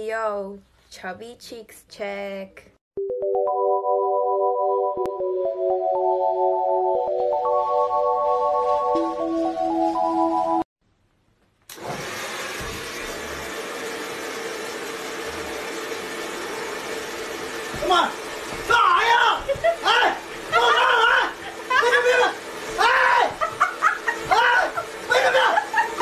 yo, chubby cheeks check. Come on! Fire! Hey! Go on! Wait a minute! Hey! Hey! Wait a minute!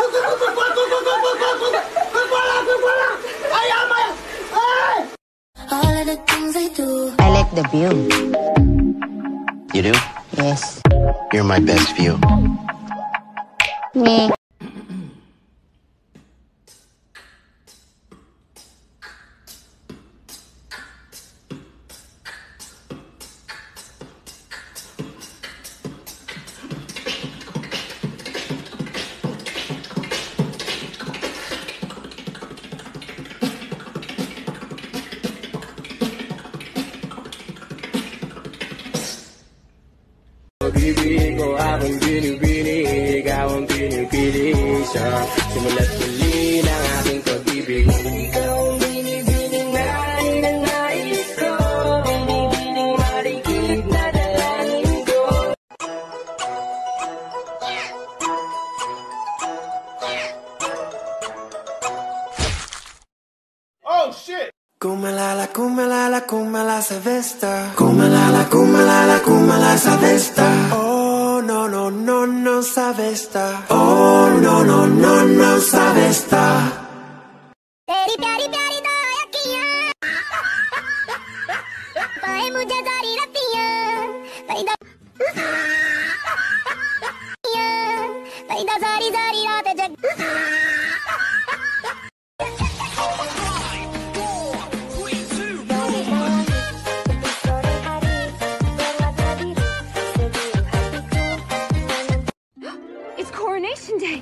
Hey! All of the things I do. I like the view. You do? Yes. You're my best view. Me. Pag-ibig ko habang binibinig, ikaw ang pinipili siya. Simulat muli ng aking pag-ibig. Ikaw ang binibining nais ko, binibining marikit na dalangin ko. Oh shit! Kumalala, kumalala, kumala sa Vesta. Kumalala, kumalala, kumala sa Vesta. Oh, no, no, no, no sa Vesta. Oh, no, no, no, no sa Vesta. तेरी प्यारी प्यारी दो अखियां पाए मुझे सारी रतियां परिदा परिदा सारी सारी रात जग It's Coronation Day!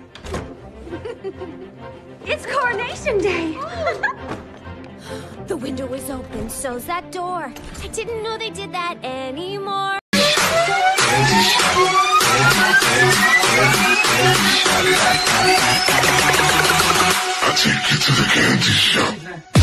It's Coronation Day! The window is open, so's that door. I didn't know they did that anymore. I'll take you to the candy shop.